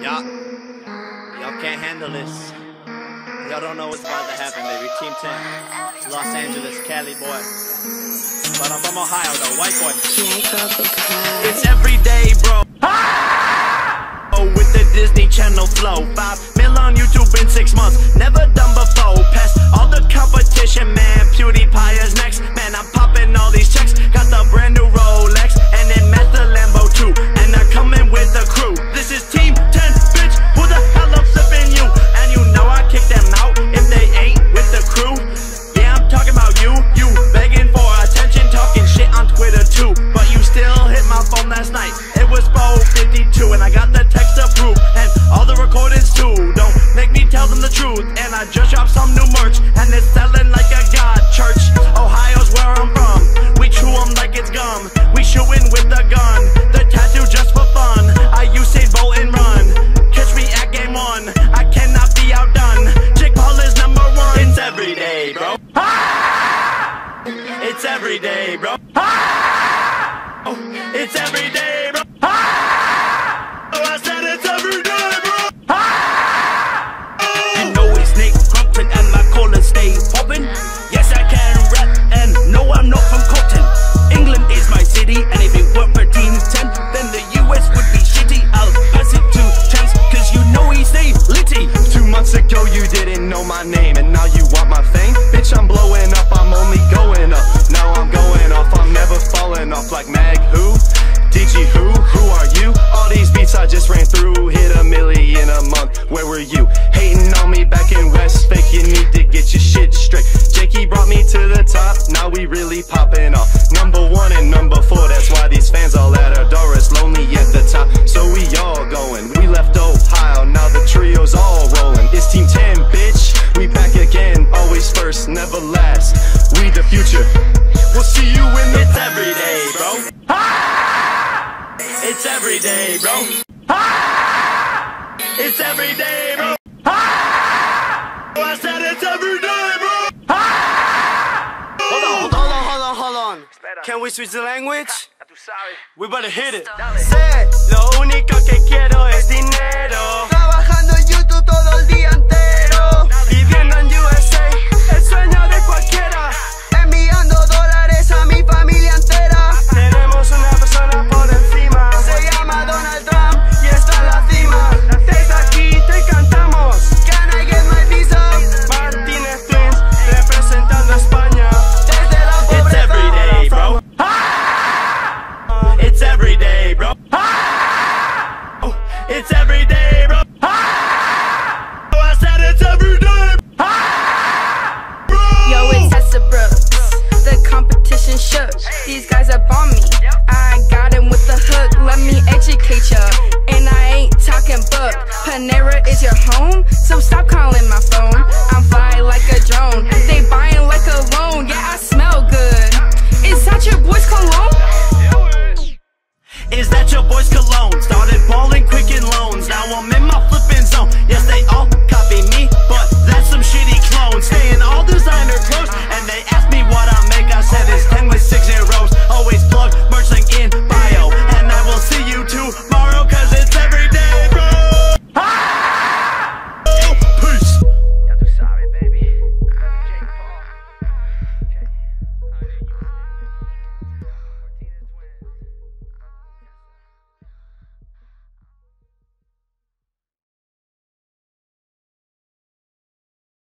Y'all can't handle this. Y'all don't know what's about to happen, baby. Team 10, Los Angeles, Cali boy. But I'm from Ohio though, white boy. It's every day, bro. Oh, with the Disney Channel flow. 5 mil on YouTube in 6 months. Never done before. Past all the competition, man. PewDiePie is next. Man, I'm popping all these checks. Got the brand new Rolex. And then met the Lambo too. And they're coming with the crew. This is Team 10, bitch. Who the hell up flipping you? And you know I kick them out if they ain't with the crew. Yeah, I'm talking about you. You begging for attention, talking shit on Twitter too. But you still hit my phone last night. It was 4:52 and I got the text approved. And all the recordings too. Don't make me tell them the truth. And I just dropped some new merch. And it's selling like a god church. Ohio's where I'm from. We chew them like it's gum. We shooting with the gun. The tattoo just for fun. I Usain Bolt and run. Catch me at game 1. I cannot be outdone. Jake Paul is #1. It's every day, bro. It's every day, bro. It's every day, bro. I said it's every day, bro. You know it's Nick Crumpton and my collar stay poppin'. Yes, I can rap and no, I'm not from Compton. England is my city, and if it weren't for Team 10, then the US would be shitty. I'll pass it to Chance, cause you know he stay litty. 2 months ago you didn't know my name, and now you want my fame? Bitch, I'm blowing up, I'm only going up. Now I'm going off, I'm never falling off like Mag who? DG who? Who are you? All these beats I just ran through, hit $1 million a month. Where were you? Hating on me back in West Fake, you need to get your shit straight. Jakey brought me to the top, now we really popping off. #1 and #4, that's why these fans all at our door. It's lonely at the top, so we all going. We left Ohio, now the trio's all rolling. It's Team 10, bitch, we back again. Always first, never last. We the future, we'll see you in the It's every day, bro. It's every day, bro. It's every day, bro. I said it's every day, bro. Hold on. Can we switch the language? We better hit it. Sé, lo único que quiero es dinero. Trabajando en YouTube todo el día entero. Viviendo en USA, el sueño de cualquiera. Enviando dólares a mi familia entera. Tenemos una persona por encima. Se llama Donald Trump y está en la cima. Desde aquí te cantamos. Can I get my visa? Martínez Twins representando a España. Desde la pobreza. It's every day, bro. It's every day, bro. It's every day, bro. I said it's every day, bro. Yo, it's Tessa Brooks. The competition shook. These guys up on me. I got him with the hook. Let me educate ya. And I ain't talking book. Panera is your home, so stop calling my phone. I'm fly like a drone. They buying like a loan. Yeah, I smell good. Is that your boy's cologne? Is that your boy's cologne? Started